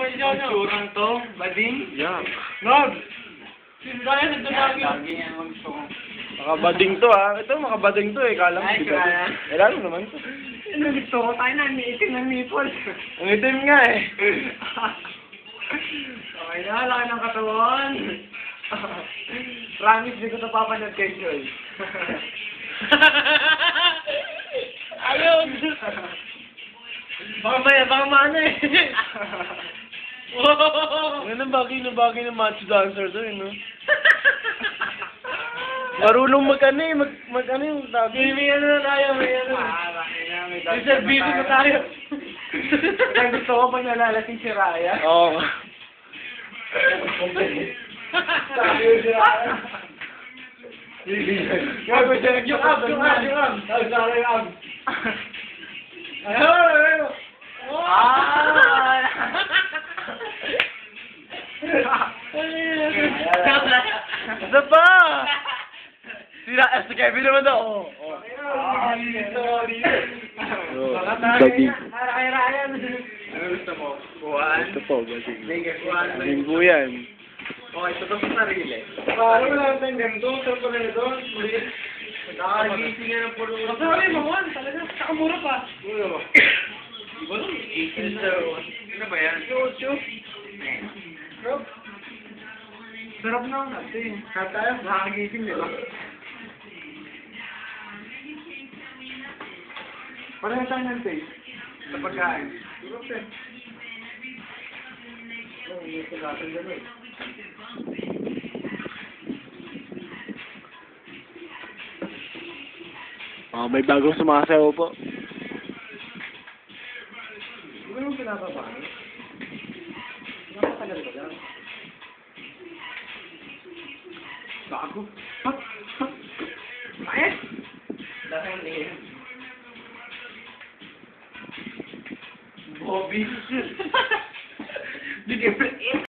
Surang to, bading. Yeah. Nog! Sino kaya nandun lagi? Lagi yan ang gusto ko. Makabading to ah. Ito makabading to eh. Kala mo Ay, di ba? kaya. Wala mo naman to. Ano gusto ko? Tayo na, niitim ng nipple. Ang itim nga eh. Okay na, laki ng katawan. Promise, di ko ito papanood kay Joy. Ayun! Baka maano eh. Ganun bagay na macho dancer to eh, no? Marunong mag-ano eh. Mag-ano yung tabi. May ano na tayo, may ano. May Reservito na tayo. Kaya gusto ko pa nalalating si Raya. Oo. Sabi ko si Raya. Gago siya, yung ab. Sabi sa akin yung ab. Ayun! Isa pa! Si Kevin naman daw. Oo. Sorry. Gabi. Kay Ryan. Ano gusto mo? Kuhaan? Ito po, gabi. Kuhaan. Galing po yan. Okay, ito sa sarili. Parang wala tayong ganito. Saan pa na ito? Nakagising nga ng pulo. Sorry, mamuhan. Talaga. Saka mura pa. Mura ba? Iba lang, 18 sa... Ano ba yan? Sarap na ang natin. Sarap tayo. Nakakagising, di ba? Pareho tayo ng taste. Sa pagkain. Sarap eh. Hindi ko natin gano'n. May bagong sumasayaw po. Di ba yung pinapapano? Pinapatagal ko lang. Bago. Ayos! Dahil niya. Bobby. Di ka